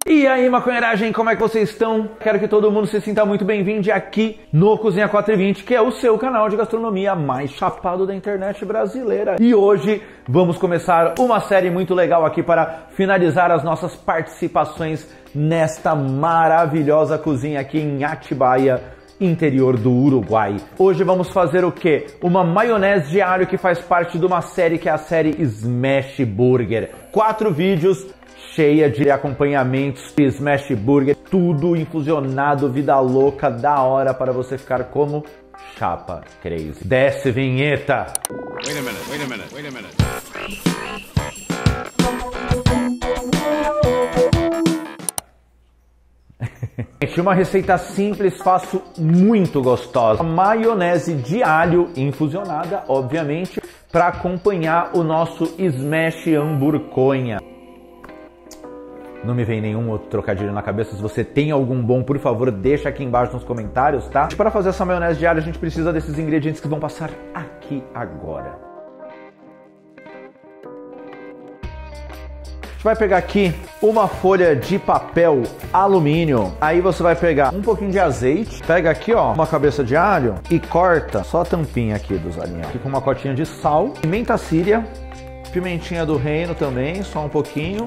E aí, maconheiragem, como é que vocês estão? Quero que todo mundo se sinta muito bem-vindo aqui no Cozinha 420, que é o seu canal de gastronomia mais chapado da internet brasileira. E hoje vamos começar uma série muito legal aqui para finalizar as nossas participações nesta maravilhosa cozinha aqui em Atibaia, interior do Uruguai. Hoje vamos fazer o quê? Uma maionese de alho que faz parte de uma série que é a série Smash Burger. 4 vídeos cheia de acompanhamentos de Smash Burger, tudo infusionado, vida louca, da hora para você ficar como chapa crazy. Desce, vinheta! Wait a minute. Gente, uma receita simples, fácil, muito gostosa. Maionese de alho infusionada, obviamente, para acompanhar o nosso Smash Hamburconha. Não me vem nenhum outro trocadilho na cabeça. Se você tem algum bom, por favor, deixa aqui embaixo nos comentários, tá? Para fazer essa maionese de alho, a gente precisa desses ingredientes que vão passar aqui agora. A gente vai pegar aqui uma folha de papel alumínio. Aí você vai pegar um pouquinho de azeite. Pega aqui, ó, uma cabeça de alho e corta só a tampinha aqui dos alhinhos. Aqui com uma cotinha de sal, pimenta síria, pimentinha do reino também, só um pouquinho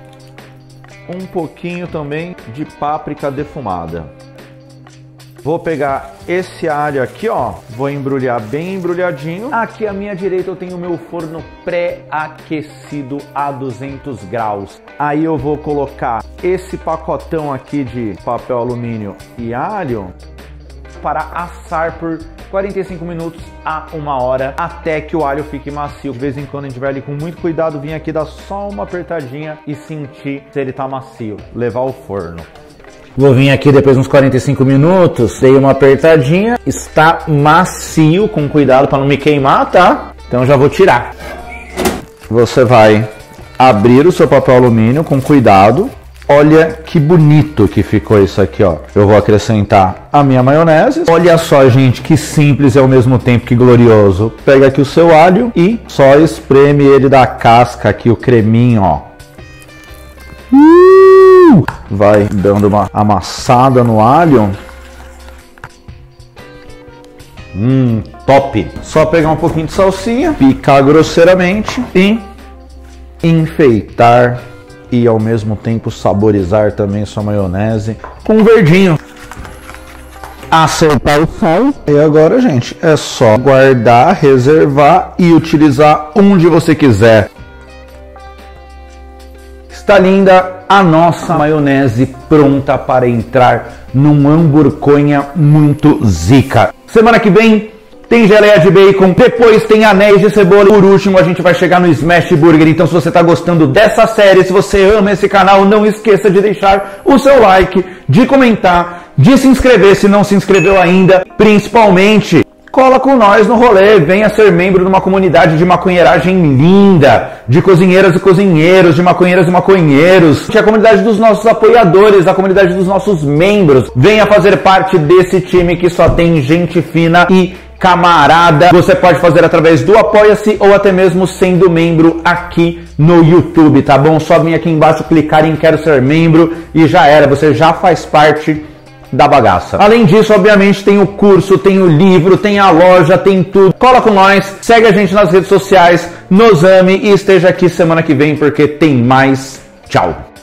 também de páprica defumada. Vou pegar esse alho aqui, ó, vou embrulhar bem embrulhadinho. Aqui à minha direita eu tenho o meu forno pré-aquecido a 200 graus. Aí eu vou colocar esse pacotão aqui de papel alumínio e alho para assar por 45 minutos a 1 hora, até que o alho fique macio. De vez em quando a gente vai ali com muito cuidado, vir aqui dar só uma apertadinha e sentir se ele tá macio, levar ao forno. Vou vir aqui depois uns 45 minutos, dei uma apertadinha, está macio, com cuidado para não me queimar, tá? Então já vou tirar. Você vai abrir o seu papel alumínio com cuidado. Olha que bonito que ficou isso aqui, ó. Eu vou acrescentar a minha maionese. Olha só, gente, que simples e ao mesmo tempo que glorioso. Pega aqui o seu alho e só espreme ele da casca aqui, o creminho, ó. Vai dando uma amassada no alho. Top! Só pegar um pouquinho de salsinha, picar grosseiramente e enfeitar e ao mesmo tempo saborizar também sua maionese com verdinho. Acertar o sal. E agora, gente, é só guardar, reservar e utilizar onde você quiser. Está linda a nossa maionese pronta para entrar num hamburconha muito zica. Semana que vem tem geleia de bacon, depois tem anéis de cebola. Por último, a gente vai chegar no Smash Burger. Então, se você está gostando dessa série, se você ama esse canal, não esqueça de deixar o seu like, de comentar, de se inscrever se não se inscreveu ainda. Principalmente, cola com nós no rolê, venha ser membro de uma comunidade de maconheiragem linda, de cozinheiras e cozinheiros, de maconheiras e maconheiros, que é a comunidade dos nossos apoiadores, a comunidade dos nossos membros. Venha fazer parte desse time que só tem gente fina e camarada. Você pode fazer através do Apoia-se ou até mesmo sendo membro aqui no YouTube, tá bom? Só vir aqui embaixo, clicar em Quero Ser Membro e já era, você já faz parte da bagaça. Além disso, obviamente, tem o curso, tem o livro, tem a loja, tem tudo. Cola com nós, segue a gente nas redes sociais, nos ame e esteja aqui semana que vem porque tem mais. Tchau!